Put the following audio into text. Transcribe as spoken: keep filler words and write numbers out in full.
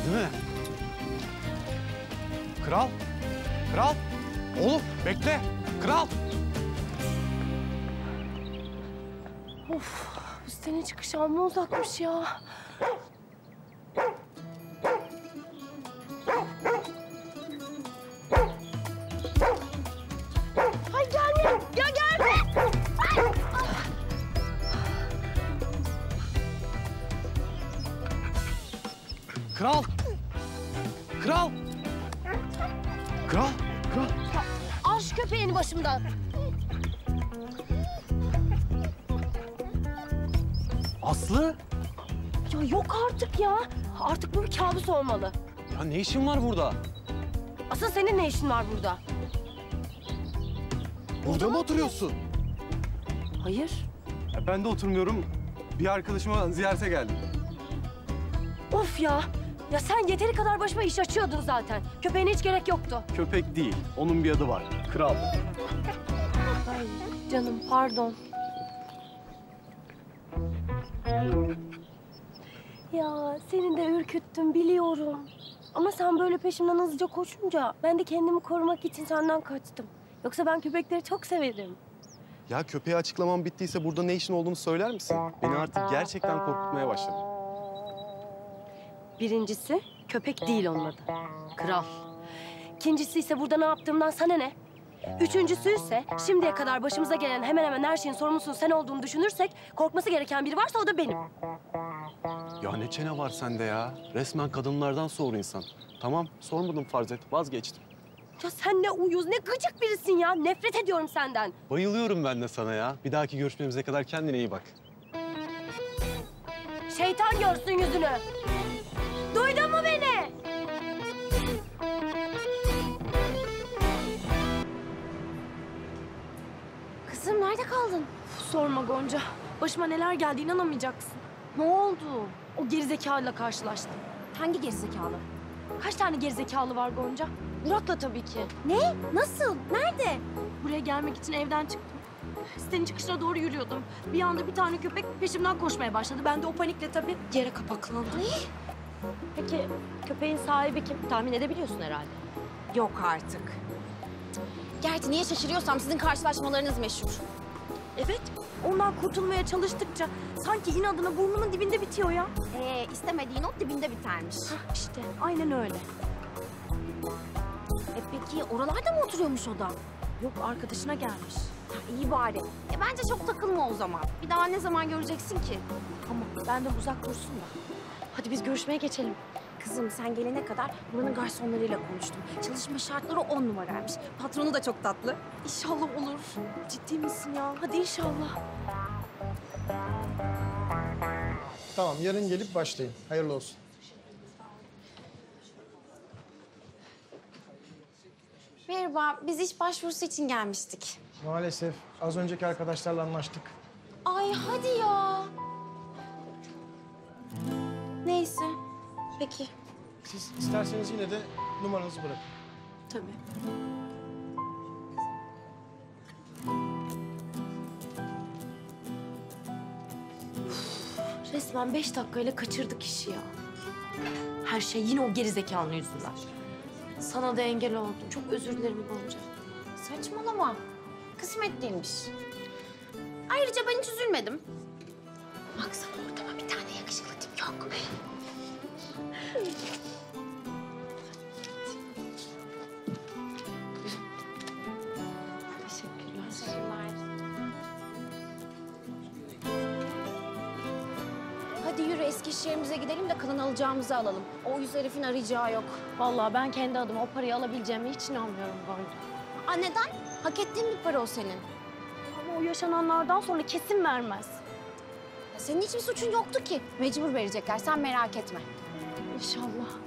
değil mi? Kral! Kral! Oğlum bekle! Kral! Of, bu senin çıkış amma uzakmış ya. Ay gelme! Ya gelme! Kral! Kral! Kral! Kral! Al şu köpeğini başımdan. Aslı! Ya yok artık ya. Artık bu bir kabus olmalı. Ya ne işin var burada? Asıl senin ne işin var burada? Burada mı oturuyorsun? Hayır. Ya ben de oturmuyorum. Bir arkadaşıma ziyarete geldim. Of ya. Ya sen yeteri kadar başıma iş açıyordun zaten. Köpeğine hiç gerek yoktu. Köpek değil, onun bir adı var. Kral. Ay canım pardon. Ya seni de ürküttüm biliyorum. Ama sen böyle peşimden hızlıca koşunca ben de kendimi korumak için senden kaçtım. Yoksa ben köpekleri çok severim. Ya köpeğe açıklamam bittiyse burada ne işin olduğunu söyler misin? Beni artık gerçekten korkutmaya başladı. Birincisi köpek değil onun adı. Kral. İkincisi ise burada ne yaptığımdan sana ne? Üçüncüsü ise şimdiye kadar başımıza gelen hemen hemen her şeyin sorumlusunun sen olduğunu düşünürsek korkması gereken biri varsa o da benim. Ya ne çene var sende ya? Resmen kadınlardan soğur insan. Tamam, sormadım farz et. Vazgeçtim. Ya sen ne uyuz, ne gıcık birisin ya. Nefret ediyorum senden. Bayılıyorum ben de sana ya. Bir dahaki görüşmemize kadar kendine iyi bak. Şeytan görsün yüzünü. Duydun mu beni? Kızım nerede kaldın? Uf, sorma Gonca. Başıma neler geldi inanamayacaksın. Ne oldu? O gerizekalıyla karşılaştım. Hangi gerizekalı? Kaç tane gerizekalı var Gonca? Burak'la tabii ki. Ne? Nasıl? Nerede? Buraya gelmek için evden çıktım. Sitenin çıkışına doğru yürüyordum. Bir anda bir tane köpek peşimden koşmaya başladı. Ben de o panikle tabii yere kapaklandım. Ne? Peki köpeğin sahibi kim? Tahmin edebiliyorsun herhalde. Yok artık. Gerçi niye şaşırıyorsam sizin karşılaşmalarınız meşhur. Evet, ondan kurtulmaya çalıştıkça sanki inadına burnumun dibinde bitiyor ya. Ee, istemediğin ot dibinde bitermiş. Hah, işte aynen öyle. E peki oralarda mı oturuyormuş o da? Yok arkadaşına gelmiş. Ha, iyi bari. E bence çok takılma o zaman. Bir daha ne zaman göreceksin ki? Tamam, benden uzak dursun da. Hadi biz görüşmeye geçelim. Kızım sen gelene kadar buranın garsonlarıyla konuştum. Çalışma şartları on numaraymış. Patronu da çok tatlı. İnşallah olur. Ciddi misin ya? Hadi inşallah. Tamam, yarın gelip başlayın. Hayırlı olsun. Merhaba, biz iş başvurusu için gelmiştik. Maalesef az önceki arkadaşlarla anlaştık. Ay hadi ya. Neyse, peki. Siz isterseniz yine de numaranızı bırakın. Tabii. Uf, resmen beş dakikayla kaçırdık işi ya. Her şey yine o gerizekalının yüzünden. Sana da engel oldum. Çok özür dilerim Gonca. Saçmalama. Kısmetliymiş. Ayrıca ben hiç üzülmedim. Baksana ortama bir tane yakışıklı tip yok. Teşekkürler. Teşekkürler. Hadi yürü eski iş yerimize gidelim de kalan alacağımızı alalım. O yüz herifin arayacağı yok. Vallahi ben kendi adıma o parayı alabileceğime hiç inanmıyorum Gonca. Aa neden? Hak ettiğin bir para o senin. Ama o yaşananlardan sonra kesin vermez. Ya senin hiçbir suçun yoktu ki. Mecbur verecekler, sen merak etme. İnşallah.